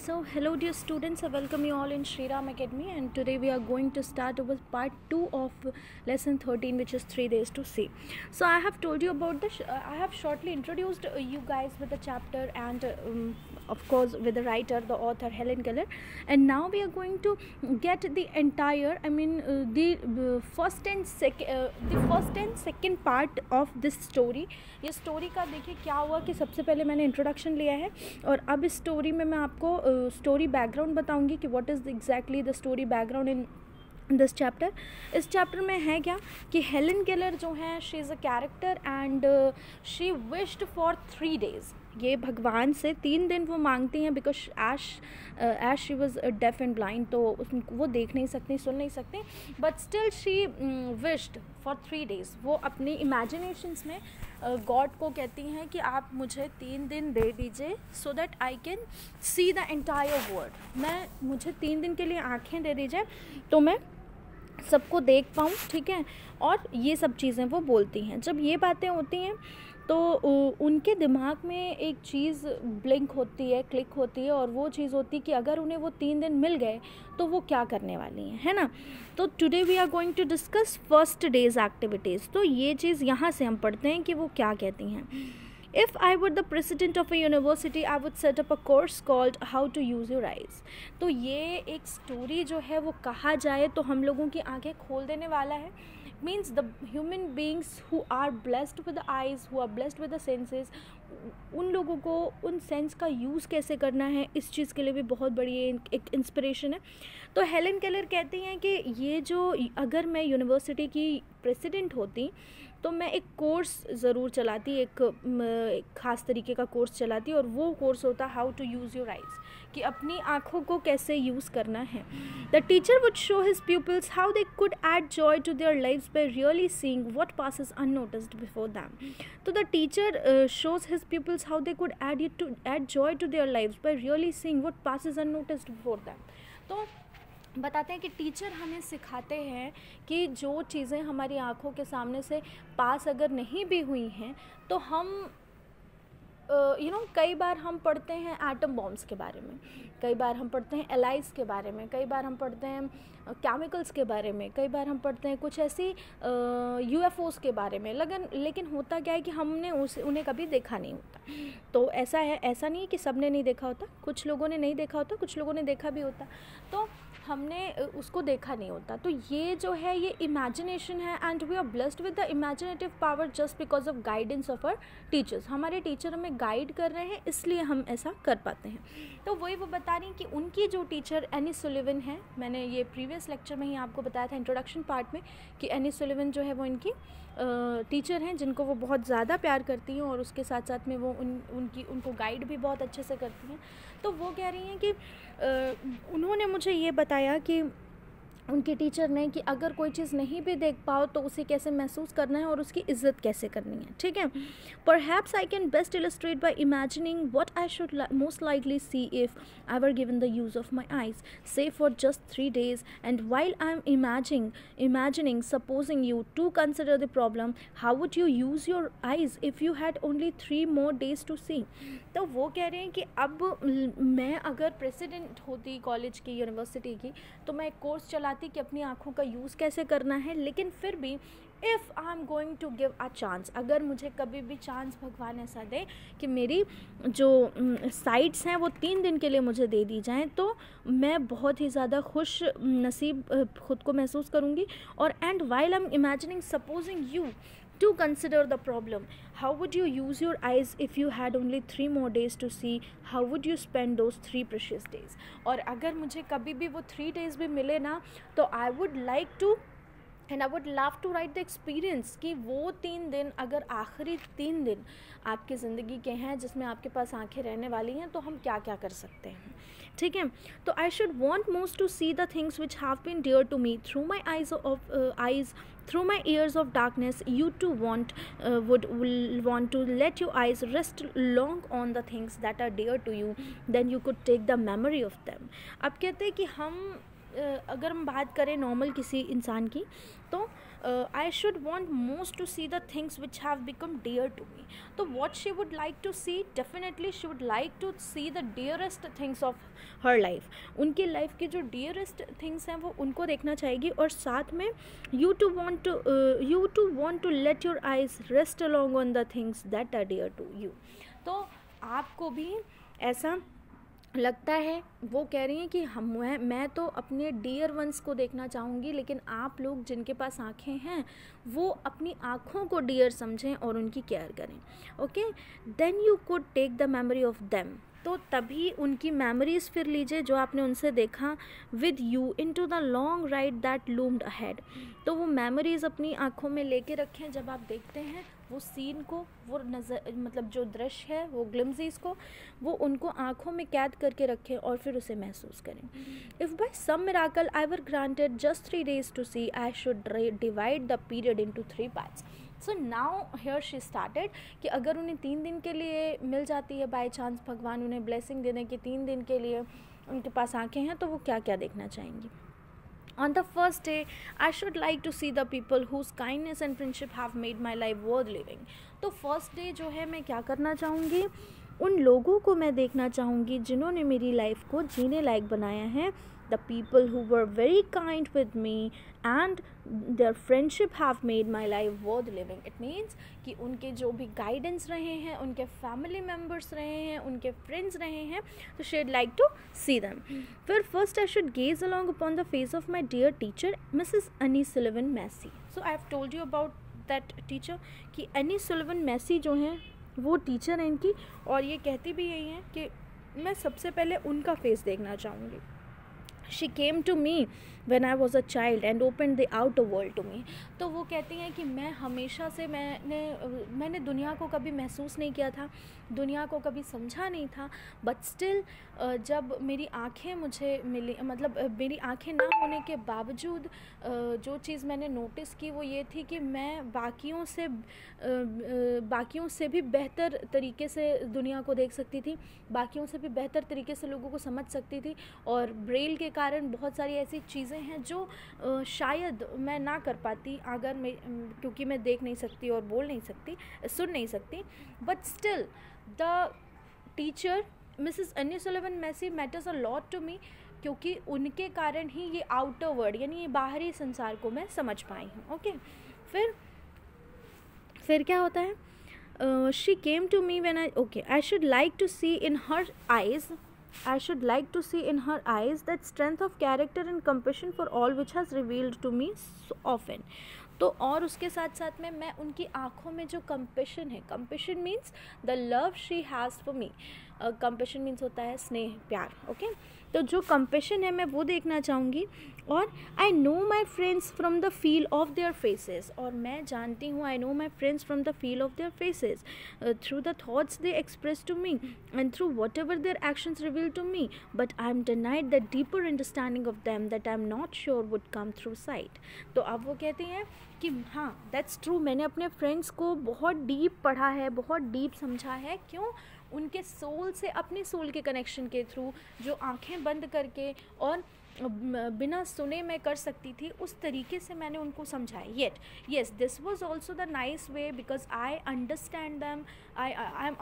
So hello dear students, I welcome you all in Shriram Academy, and today we are going to start with part 2 of lesson 13, which is 3 days to see. So I have told you about this, I have shortly introduced you guys with the chapter and of course with the writer, the author Helen Keller, and now we are going to get the entire, the first and second part of this story. ये story का देखिए क्या हुआ कि सबसे पहले मैंने introduction लिया है और अब इस स्टोरी में मैं आपको स्टोरी बैकग्राउंड बताऊंगी कि what is exactly the story background in this chapter. इस चैप्टर में है क्या कि हेलन केलर जो है, she is a character and she wished for 3 days. ये भगवान से 3 दिन वो मांगती हैं because as she was deaf and blind, तो वो देख नहीं सकती, सुन नहीं सकती, but still she wished for 3 days. वो अपनी इमेजिनेशंस में गॉड को कहती हैं कि आप मुझे 3 दिन दे दीजिए so that I can see the entire world. मुझे 3 दिन के लिए आँखें दे दीजिए तो मैं सबको देख पाऊँ, ठीक है. और ये सब चीज़ें वो बोलती हैं. जब ये बातें होती हैं तो उनके दिमाग में एक चीज़ ब्लिंक होती है, क्लिक होती है, और वो चीज़ होती है कि अगर उन्हें वो 3 दिन मिल गए तो वो क्या करने वाली हैं, है ना. तो today we are going to discuss first days activities. तो ये चीज़ यहाँ से हम पढ़ते हैं कि वो क्या कहती हैं. If I were the president of a university, I would set up a course called How to Use Your Eyes. तो ये एक स्टोरी जो है वो कहा जाए तो हम लोगों की आंखें खोल देने वाला है. Means the human beings who are blessed with the eyes, who are blessed with the senses, उन लोगों को उन सेंस का यूज़ कैसे करना है, इस चीज़ के लिए भी बहुत बड़ी एक इंस्पिरेशन है. तो हेलन केलर कहती हैं कि ये जो, अगर मैं यूनिवर्सिटी की प्रेसिडेंट होती तो मैं एक कोर्स ज़रूर चलाती, एक ख़ास तरीके का कोर्स चलाती, और वो कोर्स होता how to use your eyes, कि अपनी आँखों को कैसे यूज़ करना है. The teacher would show his pupils how they could add joy to their lives by really seeing what passes unnoticed before them. तो the teacher shows his pupils how they could add joy to their lives by really seeing what passes unnoticed before them. तो बताते हैं कि teacher हमें सिखाते हैं कि जो चीज़ें हमारी आँखों के सामने से पास अगर नहीं भी हुई हैं तो हम कई बार हम पढ़ते हैं एटम बॉम्ब्स के बारे में, कई बार हम पढ़ते हैं एलाइज के बारे में, कई बार हम पढ़ते हैं केमिकल्स के बारे में, कई बार हम पढ़ते हैं कुछ ऐसी यूएफओस के बारे में. लेकिन होता क्या है कि हमने उन्हें कभी देखा नहीं होता. तो ऐसा है, ऐसा नहीं है कि सबने नहीं देखा होता, कुछ लोगों ने नहीं देखा होता, कुछ लोगों ने देखा भी होता, तो हमने उसको देखा नहीं होता. तो ये जो है ये इमेजिनेशन है, and we are blessed with the imaginative power just because of guidance of our teachers. हमारे टीचर हमें गाइड कर रहे हैं, इसलिए हम ऐसा कर पाते हैं. तो वही वो बता रही हैं कि उनकी जो टीचर एनी सुलिवन है, मैंने ये प्रीवियस लेक्चर में ही आपको बताया था इंट्रोडक्शन पार्ट में कि एनी सुलिवन जो है वो इनकी टीचर हैं, जिनको वो बहुत ज़्यादा प्यार करती हैं और उसके साथ साथ में वो उनको गाइड भी बहुत अच्छे से करती हैं. तो वो कह रही हैं कि उन्होंने मुझे ये बताया कि उनके टीचर ने कि अगर कोई चीज़ नहीं भी देख पाओ तो उसे कैसे महसूस करना है और उसकी इज्जत कैसे करनी है, ठीक है. Perhaps I can best illustrate by imagining what I should most likely see if I were given the use of my eyes, say for just 3 days, and while I am imagining supposing you to consider the problem, how would you use your eyes if you had only 3 more days to see. तो वो कह रहे हैं कि अब मैं अगर president होती कॉलेज की, यूनिवर्सिटी की, तो मैं एक कोर्स चलाती कि अपनी आँखों का यूज़ कैसे करना है. लेकिन फिर भी if I am going to give a chance, अगर मुझे कभी भी चांस भगवान ऐसा दे कि मेरी जो साइट्स हैं वो 3 दिन के लिए मुझे दे दी जाएं, तो मैं बहुत ही ज़्यादा खुश नसीब ख़ुद को महसूस करूँगी. और and while I am imagining supposing you to consider the problem, how would you use your eyes if you had only 3 more days to see, how would you spend those 3 precious days. और अगर मुझे कभी भी वो 3 days भी मिले ना, तो I would like to and I would love to write the experience कि वो 3 दिन, अगर आखिरी 3 दिन आपकी ज़िंदगी के हैं जिसमें आपके पास आंखें रहने वाली हैं, तो हम क्या क्या कर सकते हैं, ठीक है. तो I should want most to see the things which have been dear to me through my eyes through my ears of darkness. You too will want to let your eyes rest long on the things that are dear to you, then you could take the memory of them. अब कहते हैं कि हम अगर हम बात करें normal किसी इंसान की, तो I should want most to see the things which have become dear to me. तो what she would like to see, definitely she would like to see the dearest things of her life. उनकी life की जो dearest things हैं वो उनको देखना चाहेगी, और साथ में you to want to let your eyes rest along on the things that are dear to you. तो आपको भी ऐसा लगता है, वो कह रही हैं कि मैं तो अपने डियर वंस को देखना चाहूँगी, लेकिन आप लोग जिनके पास आँखें हैं वो अपनी आँखों को डियर समझें और उनकी केयर करें. Okay, then you could take the memory of them. तो तभी उनकी मेमोरीज़ फिर लीजिए जो आपने उनसे देखा, with you into the long ride that loomed ahead. तो वो मेमोरीज़ अपनी आँखों में लेके रखें जब आप देखते हैं वो सीन को, वो नज़र मतलब जो दृश्य है, वो ग्लिम्सिस को, वो उनको आँखों में कैद करके रखें और फिर उसे महसूस करें. If by some miracle I were granted just 3 days to see, I should divide the period into 3 parts. So now here she started कि अगर उन्हें 3 दिन के लिए मिल जाती है बाय चांस, भगवान उन्हें ब्लेसिंग दे दें कि 3 दिन के लिए उनके पास आँखें हैं, तो वो क्या क्या देखना चाहेंगी. On the first day, I should like to see the people whose kindness and friendship have made my life worth living. तो फर्स्ट डे जो है मैं क्या करना चाहूँगी, उन लोगों को मैं देखना चाहूँगी जिन्होंने मेरी लाइफ को जीने लायक बनाया है. The people who were very kind with me and their friendship have made my life worth living. It means कि उनके जो भी गाइडेंस रहे हैं, उनके फैमिली मेम्बर्स रहे हैं, उनके फ्रेंड्स रहे हैं, तो she'd like to see them. फिर first I should gaze along upon the face of my dear teacher, Mrs. Annie Sullivan Massey. So I have told you about that teacher कि Annie Sullivan Massey जो हैं वो teacher हैं इनकी, और ये कहती भी यही हैं कि मैं सबसे पहले उनका फेस देखना चाहूँगी. She came to me when I was a child and opened the outer world to me. तो वो कहती हैं कि मैं हमेशा से मैंने दुनिया को कभी महसूस नहीं किया था, दुनिया को कभी समझा नहीं था, बट स्टिल जब मेरी आँखें मुझे मिली, मतलब मेरी आँखें ना होने के बावजूद जो चीज़ मैंने नोटिस की वो ये थी कि मैं बाकियों से भी बेहतर तरीके से दुनिया को देख सकती थी, बाकियों से भी बेहतर तरीके से लोगों को समझ सकती थी, और ब्रेल के कारण बहुत सारी ऐसी चीज़ें हैं जो शायद मैं ना कर पाती अगर मैं, क्योंकि मैं देख नहीं सकती और बोल नहीं सकती, सुन नहीं सकती. But still the teacher Mrs Annie Sullivan Macy matters a lot to me, क्योंकि उनके कारण ही ये आउटर वर्ल्ड यानी ये बाहरी संसार को मैं समझ पाई हूँ. ओके, फिर क्या होता है, she came to me when I should like to see in her eyes, I should like to see in her eyes that strength of character and compassion for all which has revealed to me so often. तो और उसके साथ साथ में मैं उनकी आँखों में जो कंपेशन है, compassion means the love she has for me, compassion means होता है स्नेह, प्यार. ओके, तो जो कंपेशन है मैं वो देखना चाहूँगी. और I know my friends from the feel of their faces, और मैं जानती हूँ I know my friends from the feel of their faces, through the thoughts they express to me and through whatever their actions reveal to me, but I am denied the deeper understanding of them that I am not sure would come through sight. तो अब वो कहती हैं कि हाँ that's true, मैंने अपने friends को बहुत डीप पढ़ा है, बहुत डीप समझा है. क्यों? उनके सोल से, अपने सोल के कनेक्शन के थ्रू, जो आंखें बंद करके और बिना सुने मैं कर सकती थी, उस तरीके से मैंने उनको समझाया. Yet yes this was also the nice way because I understand them, I am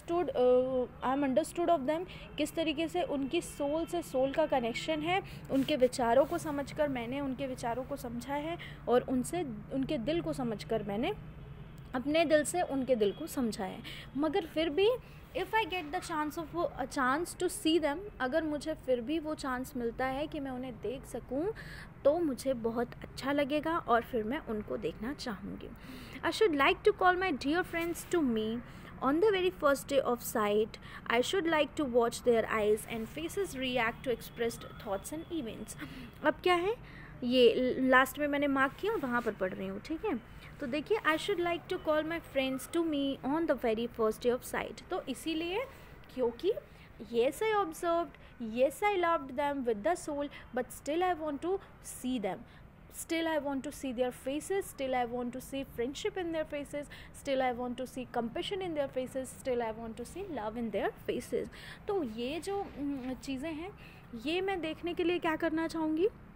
understood of them, किस तरीके से उनकी सोल से सोल का कनेक्शन है. उनके विचारों को समझकर मैंने उनके विचारों को समझा है, और उनसे उनके दिल को समझकर मैंने अपने दिल से उनके दिल को समझा है. मगर फिर भी if I get the chance to see them, अगर मुझे फिर भी वो चांस मिलता है कि मैं उन्हें देख सकूं, तो मुझे बहुत अच्छा लगेगा और फिर मैं उनको देखना चाहूँगी. I should like to call my dear friends to me on the very first day of sight. I should like to watch their eyes and faces react to expressed thoughts and events. अब क्या है, ये last में मैंने mark किया, वहाँ पर पढ़ रही हूँ. ठीक है, तो देखिए, I should like to call my friends to me on the very first day of sight. तो इसीलिए क्योंकि yes I observed, yes I loved them with the soul, but still I want to see them, still I want to see their faces, still I want to see friendship in their faces, still I want to see compassion in their faces, still I want to see love in their faces. तो ये जो चीज़ें हैं, ये मैं देखने के लिए क्या करना चाहूँगी,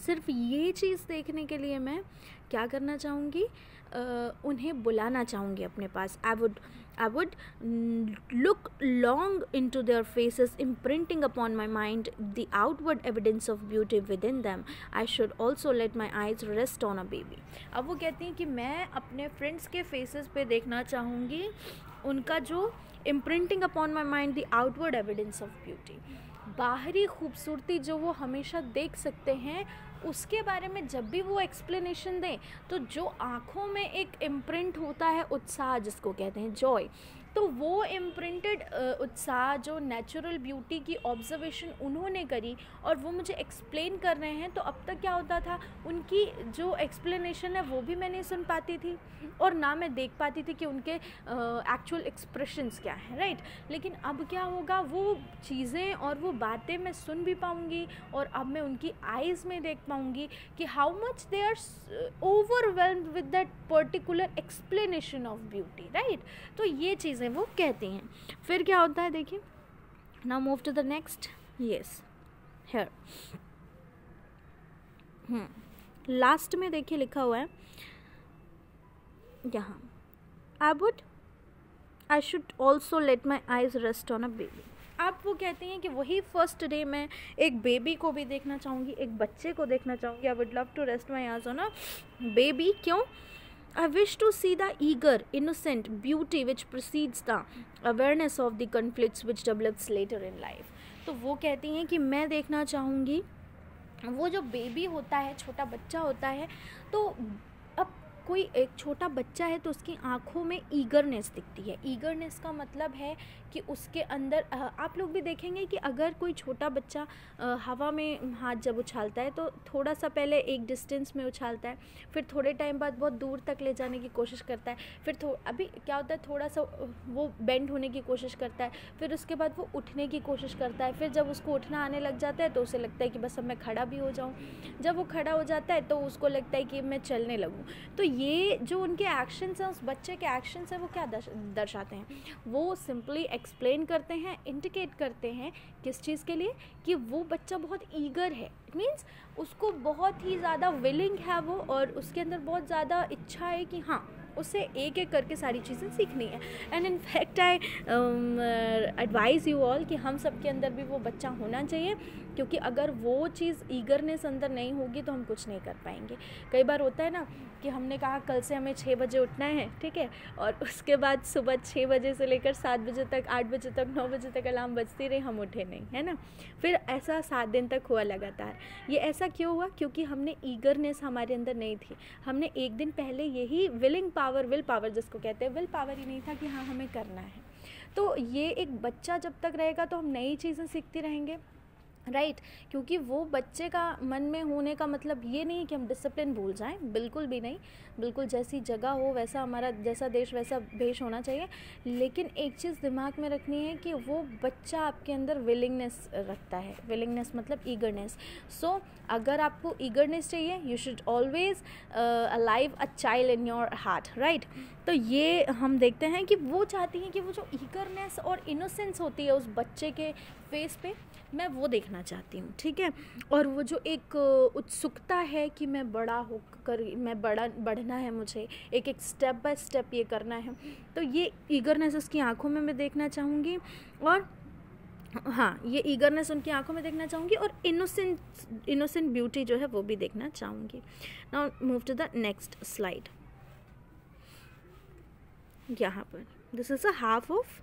सिर्फ ये चीज़ देखने के लिए मैं क्या करना चाहूँगी, उन्हें बुलाना चाहूँगी अपने पास. I would look long into their faces, imprinting upon my mind the outward evidence of beauty within them. I should also let my eyes rest on a baby. अब वो कहती हैं कि मैं अपने फ्रेंड्स के फेसेस पे देखना चाहूँगी उनका जो imprinting upon my mind the outward evidence of beauty, बाहरी खूबसूरती जो वो हमेशा देख सकते हैं, उसके बारे में जब भी वो एक्सप्लेनेशन दें तो जो आँखों में एक इम्प्रिंट होता है उत्साह, जिसको कहते हैं जॉय, तो वो इम्प्रिंटेड उत्साह जो नेचुरल ब्यूटी की ऑब्जर्वेशन उन्होंने करी और वो मुझे एक्सप्लेन कर रहे हैं, तो अब तक क्या होता था, उनकी जो एक्सप्लेनेशन है वो भी मैं नहीं सुन पाती थी और ना मैं देख पाती थी कि उनके एक्चुअल एक्सप्रेशंस क्या हैं, राइट. लेकिन अब क्या होगा, वो चीज़ें और वो बातें मैं सुन भी पाऊँगी और अब मैं उनकी आइज़ में देख पाऊँगी कि how much they are overwhelmed with that particular explanation of beauty, right. तो ये चीज़ें वो कहती हैं. फिर क्या होता है देखिए, now move to the next. Yes, here last में देखिए लिखा हुआ है यहाँ, I should also let my eyes rest on a baby. आप वो कहते हैं कि वही फर्स्ट डे मैं एक बेबी को भी देखना चाहूँगी, एक बच्चे को देखना चाहूँगी. I would love to rest my eyes on a baby. क्यों? I wish to see the eager, innocent beauty which precedes the awareness of the conflicts which develops later in life. तो वो कहती हैं कि मैं देखना चाहूँगी वो जो बेबी होता है, छोटा बच्चा होता है, तो अब कोई एक छोटा बच्चा है तो उसकी आँखों में ईगरनेस दिखती है. ईगरनेस का मतलब है कि उसके अंदर आप लोग भी देखेंगे कि अगर कोई छोटा बच्चा हवा में हाथ जब उछालता है तो थोड़ा सा पहले एक डिस्टेंस में उछालता है, फिर थोड़े टाइम बाद बहुत दूर तक ले जाने की कोशिश करता है, फिर अभी क्या होता है, थोड़ा सा वो बेंड होने की कोशिश करता है, फिर उसके बाद वो उठने की कोशिश करता है, फिर जब उसको उठना आने लग जाता है तो उसे लगता है कि बस अब मैं खड़ा भी हो जाऊँ. जब वो खड़ा हो जाता है तो उसको लगता है कि मैं चलने लगूँ. तो ये जो उनके एक्शंस हैं, उस बच्चे के एक्शंस हैं, वो क्या दर्शाते हैं, वो सिंपली एक्सप्लेन करते हैं, इंडिकेट करते हैं किस चीज़ के लिए, कि वो बच्चा बहुत ईगर है. इट मीन्स उसको बहुत ही ज़्यादा विलिंग है वो, और उसके अंदर बहुत ज़्यादा इच्छा है कि हाँ उसे एक एक करके सारी चीज़ें सीखनी है. And in fact I advise you all कि हम सब के अंदर भी वो बच्चा होना चाहिए, क्योंकि अगर वो चीज़ ईगरनेस अंदर नहीं होगी तो हम कुछ नहीं कर पाएंगे. कई बार होता है ना कि हमने कहा कल से हमें 6 बजे उठना है, ठीक है, और उसके बाद सुबह 6 बजे से लेकर 7 बजे तक, 8 बजे तक, 9 बजे तक अलार्म बजती रही, हम उठे नहीं, है ना. फिर ऐसा 7 दिन तक हुआ लगातार. ये ऐसा क्यों हुआ? क्योंकि हमने ईगरनेस हमारे अंदर नहीं थी. हमने एक दिन पहले यही विल पावर जिसको कहते हैं, विल पावर ही नहीं था कि हाँ हमें करना है. तो ये एक बच्चा जब तक रहेगा तो हम नई चीज़ें सीखते रहेंगे, राइट. क्योंकि वो बच्चे का मन में होने का मतलब ये नहीं कि हम डिसिप्लिन भूल जाएं, बिल्कुल भी नहीं. बिल्कुल जैसी जगह हो वैसा हमारा, जैसा देश वैसा भेष होना चाहिए. लेकिन एक चीज़ दिमाग में रखनी है कि वो बच्चा आपके अंदर विलिंगनेस रखता है. विलिंगनेस मतलब ईगरनेस. सो अगर आपको ईगरनेस चाहिए, you should always alive a child in your heart, right. तो ये हम देखते हैं कि वो चाहती हैं कि वो जो ईगरनेस और इनोसेंस होती है उस बच्चे के फेस पे, मैं वो देखना चाहती हूँ, ठीक है. और वो जो एक उत्सुकता है कि मैं बड़ा होकर, मैं बढ़ना है, मुझे एक एक स्टेप बाय स्टेप ये करना है, तो ये ईगरनेस उसकी आंखों में मैं देखना चाहूँगी. और हाँ, ये ईगरनेस उनकी आंखों में देखना चाहूँगी और इनोसेंट ब्यूटी जो है वो भी देखना चाहूँगी. Now move to the next slide. यहाँ पर this is a half of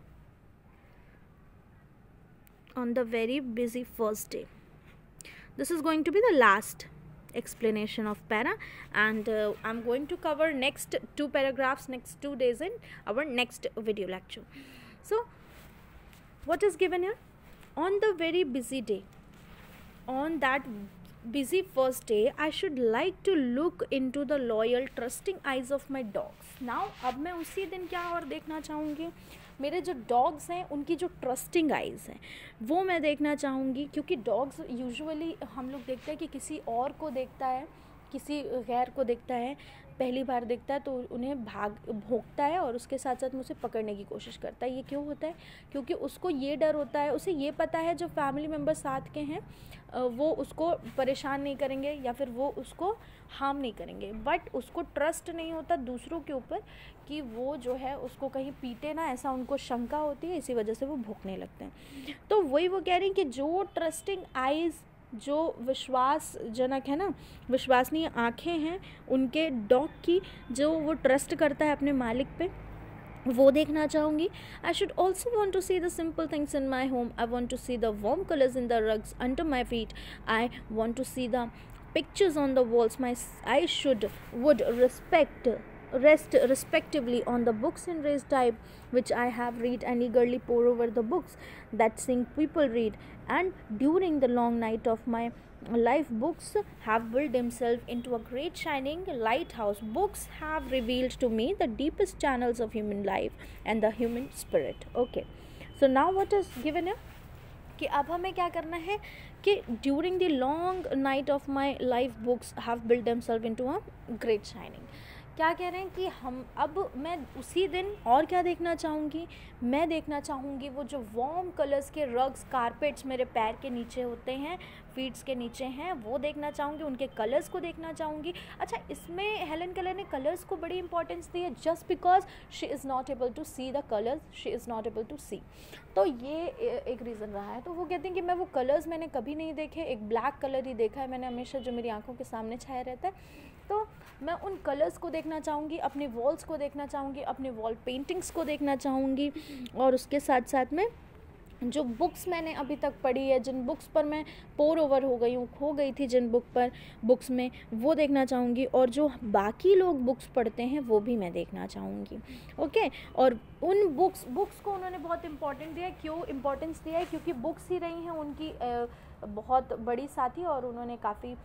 on the very busy first day. This is going to be the last explanation of para, and I'm going to cover next 2 paragraphs next 2 days in our next video lecture. So what is given here? On the very busy day, on that busy first day, I should like to look into the loyal trusting eyes of my dogs. Now अब मैं उसी दिन क्या और देखना चाहूँगी, मेरे जो डॉग्स हैं उनकी जो ट्रस्टिंग आइज़ हैं वो मैं देखना चाहूँगी. क्योंकि डॉग्स यूजुअली हम लोग देखते हैं कि किसी और को देखता है, किसी गैर को देखता है, पहली बार देखता है तो उन्हें भौंकता है और उसके साथ साथ मुझे पकड़ने की कोशिश करता है। ये क्यों होता है? क्योंकि उसको ये डर होता है, उसे ये पता है जो फैमिली मेम्बर साथ के हैं वो उसको परेशान नहीं करेंगे या फिर वो उसको हार्म नहीं करेंगे, बट उसको ट्रस्ट नहीं होता दूसरों के ऊपर कि वो जो है उसको कहीं पीटे ना, ऐसा उनको शंका होती है, इसी वजह से वो भौंकने लगते हैं। तो वही वो कह रही हैं कि जो ट्रस्टिंग आइज़, जो विश्वासजनक है ना, विश्वसनीय आँखें हैं उनके डॉग की, जो वो ट्रस्ट करता है अपने मालिक पे, वो देखना चाहूँगी। I should also want to see the simple things in my home. I want to see the warm colours in the rugs under my feet. I want to see the pictures on the walls. My eyes would rest respectively on the books in raised type which I have read, and eagerly pore over the books that seeing people read. And during the long night of my life, books have built themselves into a great shining lighthouse. Books have revealed to me the deepest channels of human life and the human spirit. Okay, so now what is given here कि अब हमें क्या करना है कि during the long night of my life books have build themselves into a great shining. क्या कह रहे हैं कि मैं उसी दिन और क्या देखना चाहूँगी? मैं देखना चाहूँगी वो जो वार्म कलर्स के रग्स, कारपेट्स मेरे पैर के नीचे होते हैं, फीट्स के नीचे हैं, वो देखना चाहूँगी, उनके कलर्स को देखना चाहूँगी। अच्छा, इसमें हेलन केलर ने कलर्स को बड़ी इंपॉर्टेंस दी है, just because she is not able to see the colours, she is not able to see. तो ये एक रीज़न रहा है। तो वो कहते हैं कि मैं वो कलर्स मैंने कभी नहीं देखे, एक ब्लैक कलर ही देखा है मैंने हमेशा, जो मेरी आंखों के सामने छाया रहता है। तो मैं उन कलर्स को देखना चाहूँगी, अपने वॉल्स को देखना चाहूँगी, अपने वॉल पेंटिंग्स को देखना चाहूँगी, और उसके साथ साथ में जो बुक्स मैंने अभी तक पढ़ी है, जिन बुक्स पर मैं पोर ओवर हो गई हूँ, खो गई थी जिन बुक्स में, वो देखना चाहूँगी। और जो बाकी लोग बुक्स पढ़ते हैं वो भी मैं देखना चाहूँगी। ओके, और उन बुक्स को उन्होंने बहुत इम्पोर्टेंट दिया है। क्यों इम्पोर्टेंस दिया है? क्योंकि बुक्स ही रही हैं उनकी बहुत बड़ी साथी, और उन्होंने काफ़ी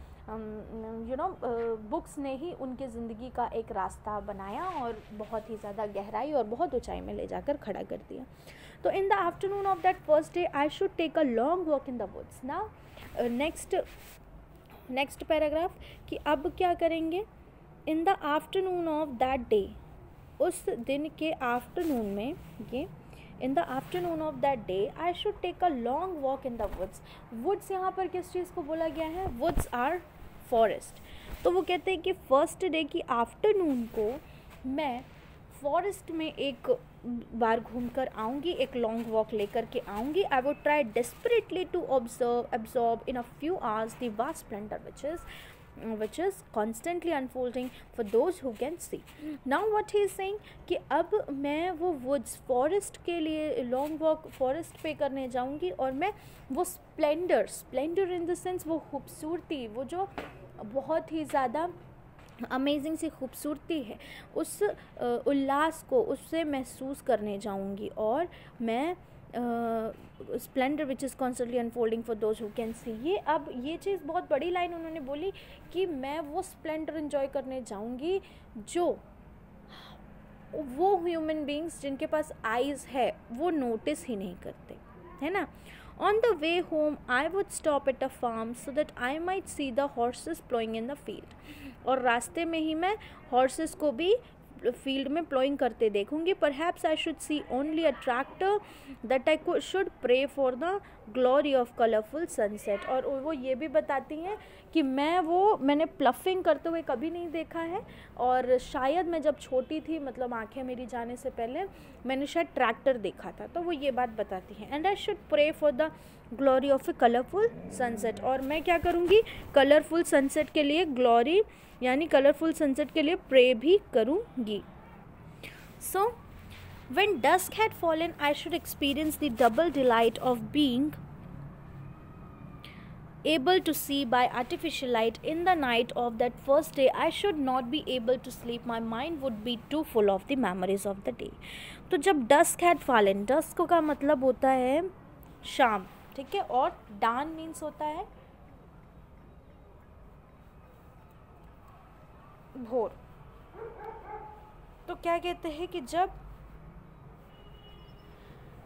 बुक्स ने ही उनके ज़िंदगी का एक रास्ता बनाया और बहुत ही ज़्यादा गहराई और बहुत ऊंचाई में ले जाकर खड़ा कर दिया। तो in the afternoon of that first day I should take a long walk in the woods. Now next paragraph कि अब क्या करेंगे? In the afternoon of that day, उस दिन के आफ्टरनून में, ये in the afternoon of that day I should take a long walk in the woods. Woods यहाँ पर किस चीज़ को बोला गया है? Woods are forest. तो वो कहते हैं कि फर्स्ट डे की आफ्टरनून को मैं फॉरेस्ट में एक बार घूम कर आऊँगी, एक लॉन्ग वॉक लेकर के आऊँगी। I would try desperately to absorb in a few hours the vast splendor which is constantly unfolding for those who can see. Now what he is saying कि अब मैं वो वुड्स, फॉरेस्ट के लिए long walk forest पे करने जाऊँगी, और मैं वो स्प्लेंडर इन द सेंस वो खूबसूरती, वो जो बहुत ही ज़्यादा अमेजिंग सी खूबसूरती है, उस उल्लास को उससे महसूस करने जाऊंगी। और मैं splendour which is constantly unfolding for those who can see. ये चीज़ बहुत बड़ी लाइन उन्होंने बोली कि मैं वो स्प्लेंडर इन्जॉय करने जाऊंगी जो वो ह्यूमन बींग्स जिनके पास आइज़ है वो नोटिस ही नहीं करते, है ना। On the way home, I would stop at a farm so that I might see the horses plowing in the field. और रास्ते में ही मैं horses को भी फील्ड में प्लॉइंग करते देखूंगी। Perhaps I should see only a tractor that I should pray for the glory of colorful sunset. और वो ये भी बताती हैं कि मैंने प्लफिंग करते हुए कभी नहीं देखा है, और शायद मैं जब छोटी थी, मतलब आंखें मेरी जाने से पहले, मैंने शायद ट्रैक्टर देखा था। तो वो ये बात बताती हैं। And I should pray for the glory of a colourful sunset. और मैं क्या करूँगी? कलरफुल सनसेट के लिए ग्लोरी यानी कलरफुल सनसेट के लिए प्रे भी करूँगी। सो when dusk had fallen, I should experience the double delight of being able to see by artificial light. In the night of that first day, I should not be able to sleep. My mind would be too full of the memories of the day. तो जब dusk had fallen, dusk का मतलब होता है शाम, ठीक है, और dawn मीन्स होता है भोर। तो क्या कहते हैं कि जब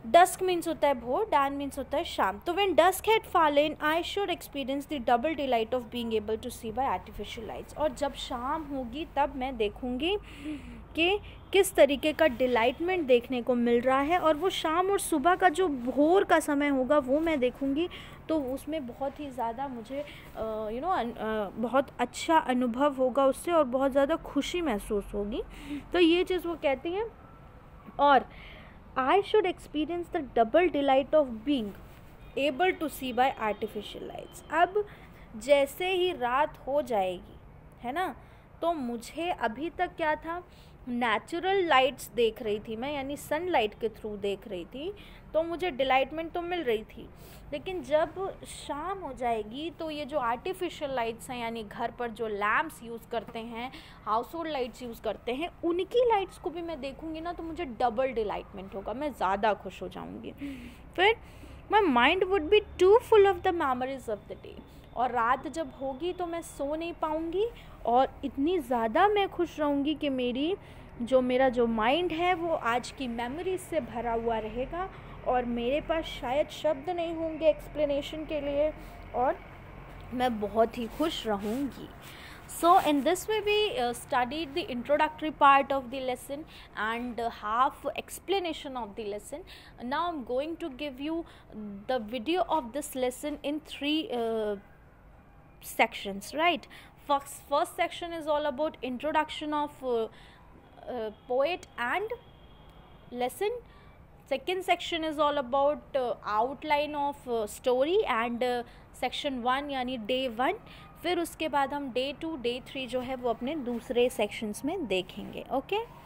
डस्क मीन्स होता है भोर, डैन मीन्स होता है शाम. तो when dusk had fallen I should experience the double delight of being able to see by artificial lights. और जब शाम होगी तब मैं देखूंगी कि किस तरीके का डिलाइटमेंट देखने को मिल रहा है, और वो शाम और सुबह का जो भोर का समय होगा वो मैं देखूंगी. तो उसमें बहुत ही ज़्यादा मुझे बहुत अच्छा अनुभव होगा उससे, और बहुत ज़्यादा खुशी महसूस होगी. तो ये चीज़ वो कहती हैं. और I should experience the double delight of being able to see by artificial lights. अब जैसे ही रात हो जाएगी, है ना, तो मुझे अभी तक क्या था, नेचुरल लाइट्स देख रही थी मैं, यानी सनलाइट के थ्रू देख रही थी, तो मुझे डिलाइटमेंट तो मिल रही थी. लेकिन जब शाम हो जाएगी तो ये जो आर्टिफिशियल लाइट्स हैं, यानी घर पर जो लैम्प्स यूज़ करते हैं, हाउस होल्ड लाइट्स यूज़ करते हैं, उनकी लाइट्स को भी मैं देखूंगी ना, तो मुझे डबल डिलाइटमेंट होगा, मैं ज़्यादा खुश हो जाऊंगी. फिर my mind would be too full of the memories of the day. और रात जब होगी तो मैं सो नहीं पाऊंगी, और इतनी ज़्यादा मैं खुश रहूँगी कि मेरा जो माइंड है वो आज की मेमोरीज से भरा हुआ रहेगा, और मेरे पास शायद शब्द नहीं होंगे एक्सप्लेनेशन के लिए, और मैं बहुत ही खुश रहूँगी. So in this way we studied the introductory part of the lesson and half explanation of the lesson. Now I'm going to give you the video of this lesson in 3 sections, right? First section is all about introduction of poet and lesson. Second section is all about outline of story and section 1 यानी day 1. फिर उसके बाद हम day 2 day 3 जो है वो अपने दूसरे sections में देखेंगे. ओके.